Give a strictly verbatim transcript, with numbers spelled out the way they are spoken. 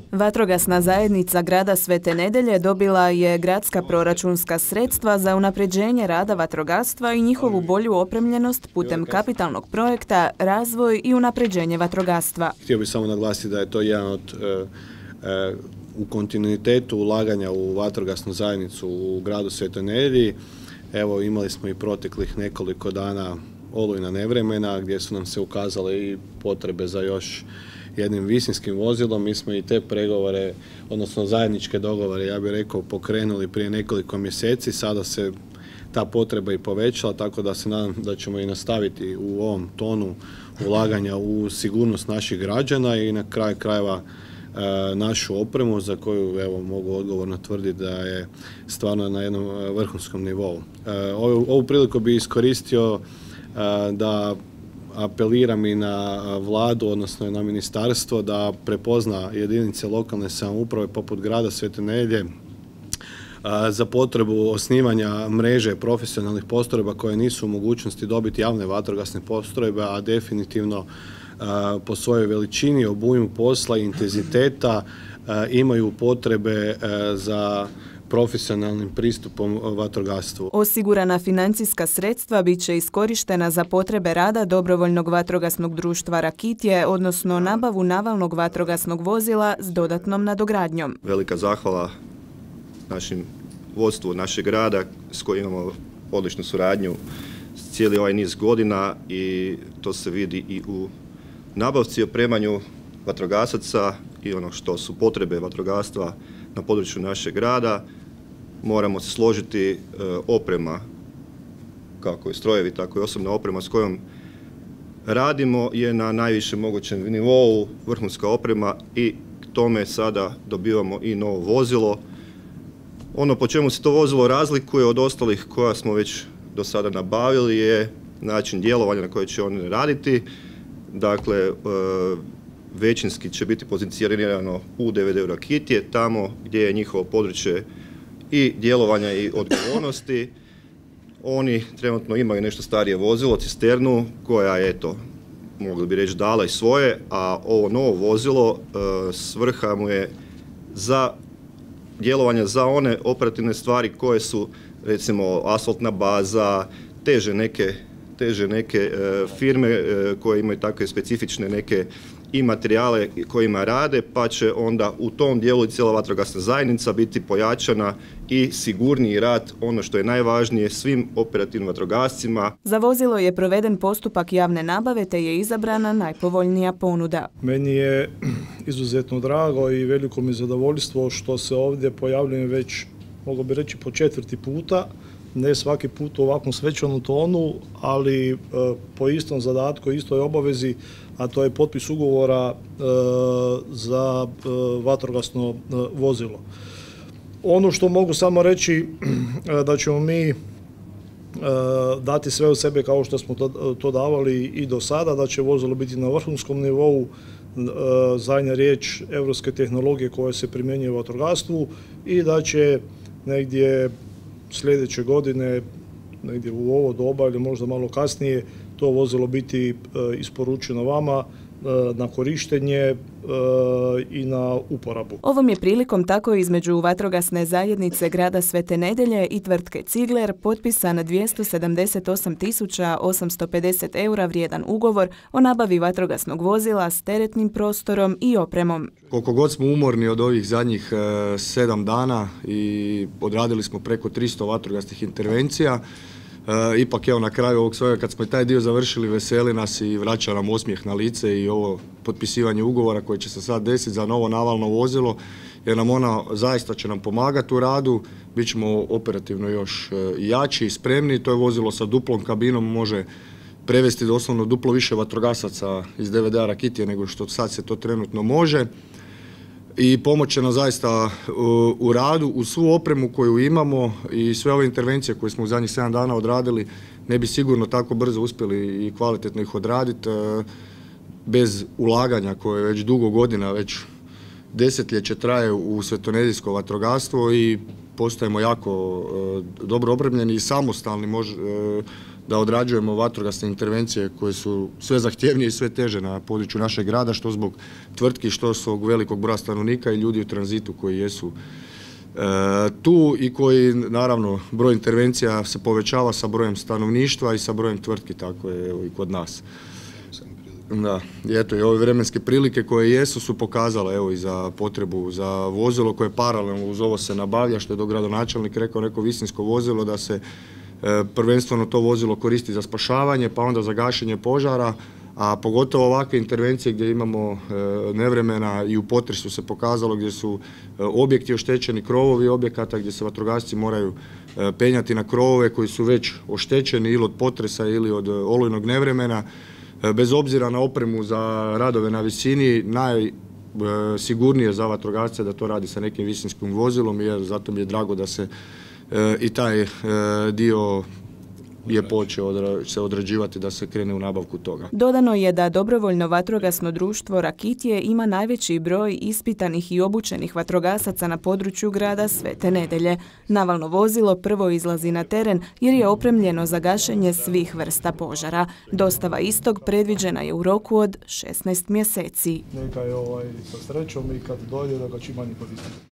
Vatrogasna zajednica grada Svete Nedelje dobila je gradska proračunska sredstva za unapređenje rada vatrogastva i njihovu bolju opremljenost putem kapitalnog projekta Razvoj i unapređenje vatrogastva. Htio bih samo naglasiti da je to jedan od e, e, u kontinuitetu ulaganja u vatrogasnu zajednicu u gradu Svetoj Nedelji. Evo, imali smo i proteklih nekoliko dana olujna nevremena gdje su nam se ukazale i potrebe za još jednim visinskim vozilom. Mi smo i te pregovore, odnosno zajedničke dogovore, ja bih rekao, pokrenuli prije nekoliko mjeseci. Sada se ta potreba i povećala, tako da se nadam da ćemo i nastaviti u ovom tonu ulaganja u sigurnost naših građana i na kraju krajeva e, našu opremu za koju evo, mogu odgovorno tvrditi da je stvarno na jednom vrhunskom nivou. E, ovu, ovu priliku bi iskoristio e, da apeliram i na vladu, odnosno na ministarstvo da prepozna jedinice lokalne samouprave poput grada Svete Nedelje za potrebu osnivanja mreže profesionalnih postrojba koje nisu u mogućnosti dobiti javne vatrogasne postrojbe, a definitivno po svojoj veličini, obujmu posla i intenziteta imaju potrebe za profesionalnim pristupom vatrogastvu. Osigurana financijska sredstva bit će iskorištena za potrebe rada Dobrovoljnog vatrogasnog društva Rakitje, odnosno nabavu navalnog vatrogasnog vozila s dodatnom nadogradnjom. Velika zahvala našim vodstvu našeg grada s kojim imamo odličnu suradnju cijeli ovaj niz godina i to se vidi i u nabavci i opremanju vatrogasaca i ono što su potrebe vatrogastva na području našeg grada. Moramo se složiti e, oprema, kako i strojevi, tako i osobna oprema s kojom radimo je na najvišem mogućem nivou, vrhunska oprema i k tome sada dobivamo i novo vozilo. Ono po čemu se to vozilo razlikuje od ostalih koja smo već do sada nabavili je način djelovanja na koji će oni raditi. Dakle, e, većinski će biti pozicionirano u D V D-u Rakitje, tamo gdje je njihovo područje i djelovanja i odgovornosti. Oni trenutno imaju nešto starije vozilo, cisternu, koja je, eto, mogli bi reći, dala i svoje, a ovo novo vozilo e, svrha mu je za djelovanje za one operativne stvari koje su, recimo, asfaltna baza, teže neke, teže neke e, firme e, koje imaju takve specifične neke i materijale kojima rade, pa će onda u tom dijelu i cijela vatrogasna zajednica biti pojačana i sigurniji rad, ono što je najvažnije, svim operativnim vatrogascima. Za vozilo je proveden postupak javne nabave te je izabrana najpovoljnija ponuda. Meni je izuzetno drago i veliko mi zadovoljstvo što se ovdje pojavljujem već, mogu bi reći, po četvrti puta. Ne svaki put u ovakvom svečanom tonu, ali e, po istom zadatku, istoj obavezi, a to je potpis ugovora e, za e, vatrogasno e, vozilo. Ono što mogu samo reći e, da ćemo mi e, dati sve od sebe kao što smo to, to davali i do sada, da će vozilo biti na vrhunskom nivou, e, zadnja riječ europske tehnologije koje se primjenjuje u vatrogastvu i da će negdje sljedeće godine, negdje u ovo doba ili možda malo kasnije, to vozilo biti e, isporučeno vama e, na korištenje e, i na uporabu. Ovom je prilikom tako između vatrogasne zajednice grada Svete Nedelje i tvrtke Cigler potpisan dvjesto sedamdeset osam tisuća osamsto pedeset eura vrijedan ugovor o nabavi vatrogasnog vozila s teretnim prostorom i opremom. Koliko god smo umorni od ovih zadnjih e, sedam dana i odradili smo preko tristo vatrogasnih intervencija, E, ipak evo na kraju ovog svega kad smo i taj dio završili veseli nas i vraća nam osmijeh na lice i ovo potpisivanje ugovora koje će se sad desiti za novo navalno vozilo jer nam ona zaista će nam pomagati u radu, bit ćemo operativno još e, jači i spremni, to je vozilo sa duplom kabinom, može prevesti doslovno duplo više vatrogasaca iz D V D-a Rakitje nego što sad se to trenutno može. I pomoć će nam zaista u, u radu, u svu opremu koju imamo i sve ove intervencije koje smo u zadnjih sedam dana odradili, ne bi sigurno tako brzo uspjeli i kvalitetno ih odraditi bez ulaganja koje već dugo godina, već desetljeće traje u svetonedeljsko vatrogastvo i postajemo jako dobro opremljeni i samostalni. Može, da odrađujemo vatrogasne intervencije koje su sve zahtjevnije i sve teže na području našeg grada, što zbog tvrtki, što zbog velikog broja stanovnika i ljudi u tranzitu koji jesu e, tu i koji, naravno, broj intervencija se povećava sa brojem stanovništva i sa brojem tvrtki, tako je evo, i kod nas. Da, i eto i ove vremenske prilike koje jesu su pokazale evo i za potrebu za vozilo koje paralelno uz ovo se nabavlja, što je dogradonačelnik rekao, neko visinsko vozilo, da se e, prvenstveno to vozilo koristi za spašavanje, pa onda za gašenje požara, a pogotovo ovakve intervencije gdje imamo e, nevremena i u potresu se pokazalo gdje su e, objekti oštećeni, krovovi objekata gdje se vatrogasci moraju e, penjati na krovove koji su već oštećeni ili od potresa ili od e, olujnog nevremena. Bez obzira na opremu za radove na visini, najsigurnije za vatrogasce da to radi sa nekim visinskim vozilom, jer zato mi je drago da se e, i taj e, dio je počeo odra, se odrađivati da se krene u nabavku toga. Dodano je da dobrovoljno vatrogasno društvo Rakitje ima najveći broj ispitanih i obučenih vatrogasaca na području grada Svete Nedelje. Navalno vozilo prvo izlazi na teren jer je opremljeno za gašenje svih vrsta požara. Dostava istog predviđena je u roku od šesnaest mjeseci. Neka je ovaj, sa srećom i kad dođe da ga čim manje koristimo.